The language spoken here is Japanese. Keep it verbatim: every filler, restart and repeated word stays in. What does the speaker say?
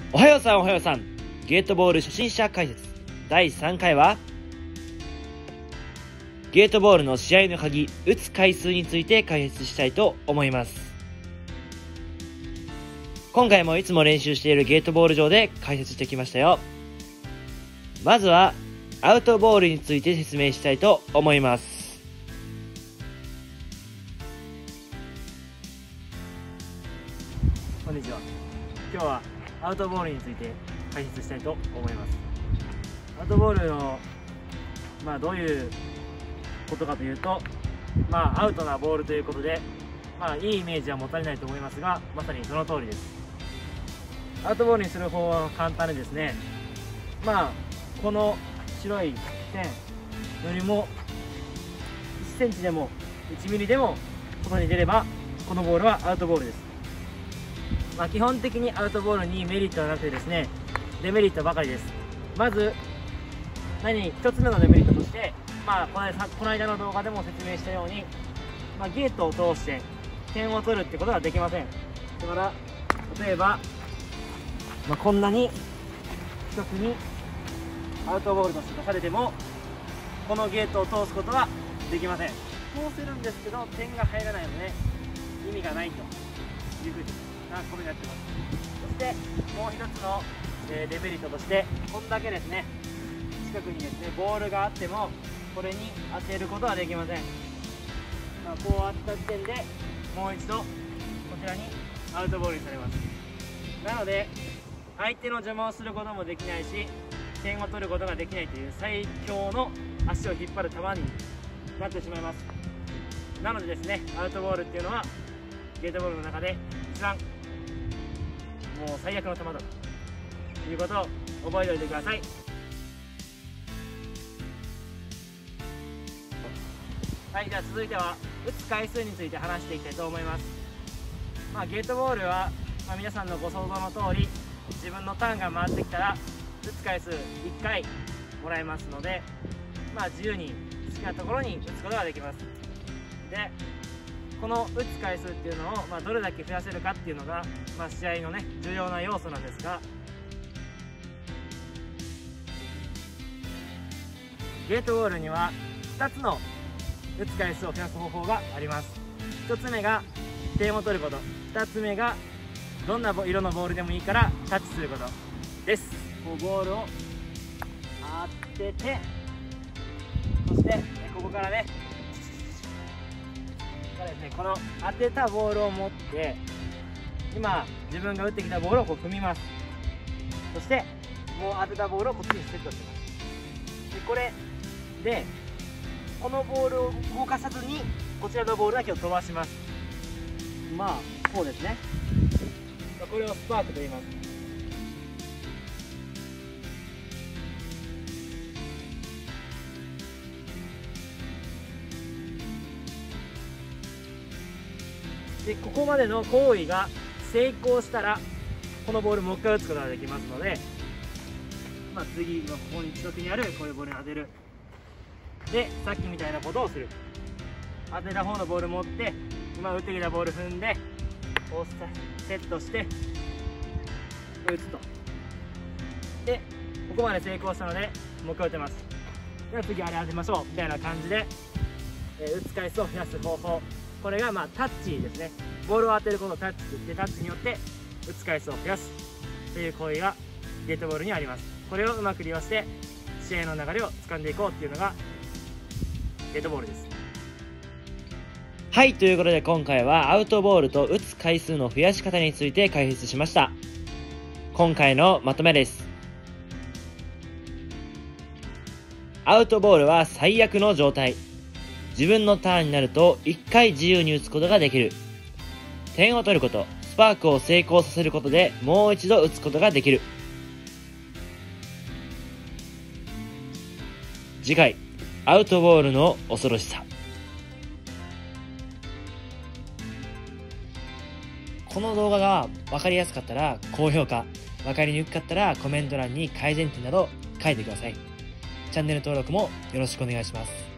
おはようさんおはようさん。ゲートボール初心者解説だいさんかいは、ゲートボールの試合の鍵、打つ回数について解説したいと思います。今回もいつも練習しているゲートボール上で解説してきましたよ。まずはアウトボールについて説明したいと思います。こんにちは。今日はアウトボールについて解説したいと思います。アウトボールのまあどういうことかというと、まあアウトなボールということで、まあいいイメージは持たれないと思いますが、まさにその通りです。アウトボールにする方は簡単でですね、まあこの白い線よりもいちセンチでもいちミリでも外に出れば、このボールはアウトボールです。まあ、基本的にアウトボールにメリットはなくてですね、デメリットばかりです。まず何ひとつめのデメリットとして、まあ、この間この間の動画でも説明したように、まあ、ゲートを通して点を取るってことはできません。だから例えば、まあ、こんなに近くにアウトボールとして出されても、このゲートを通すことはできません。通せるんですけど点が入らないので意味がないというふうになこれになってます。そしてもう一つの、えー、デメリットとして、こんだけですね近くにですねボールがあってもこれに当てることはできません。まあ、こうあった時点でもう一度こちらにアウトボールにされます。なので相手の邪魔をすることもできないし、点を取ることができないという最強の足を引っ張る球になってしまいます。なのでですね、アウトボールっていうのはゲートボールの中で一番もう最悪の球だということを覚えておいてください。はい、じゃあ続いては打つ回数について話していきたいと思います。まあ、ゲートボールは、まあ、皆さんのご想像の通り、自分のターンが回ってきたら打つ回数いっかいもらえますので、まあ、自由に好きなところに打つことができます。でこの打つ回数っていうのを、まあ、どれだけ増やせるかっていうのが、まあ、試合のね重要な要素なんですが、ゲートボールにはふたつの打つ回数を増やす方法があります。ひとつめが点を取ること、ふたつめがどんな色のボールでもいいからタッチすることです。こうボールを当てて、そしてここからねこの当てたボールを持って、今自分が打ってきたボールをこう踏みます。そしてもう当てたボールをこっちにセットします。でこれでこのボールを動かさずにこちらのボールだけを飛ばします。まあこうですね。これをスパークと言います。でここまでの行為が成功したら、このボールもう一回打つことができますので、まあ、次のここに近くにあるこういうボールに当てる。でさっきみたいなことをする。当てた方のボール持って今打ってきたボール踏んでこうセットして打つと。でここまで成功したのでもう一回打てます。では次あれ当てましょうみたいな感じで、えー、打つ回数を増やす方法、これがまあタッチですね。ボールを当てることをタッチといって、タッチによって打つ回数を増やすという行為がゲートボールにあります。これをうまく利用して試合の流れを掴んでいこうっていうのがゲートボールです。はい、ということで今回はアウトボールと打つ回数の増やし方について解説しました。今回のまとめです。アウトボールは最悪の状態。自分のターンになるといっかい自由に打つことができる。点を取ること、スパークを成功させることでもう一度打つことができる。次回、アウトボールの恐ろしさ。この動画が分かりやすかったら高評価、分かりにくかったらコメント欄に改善点など書いてください。チャンネル登録もよろしくお願いします。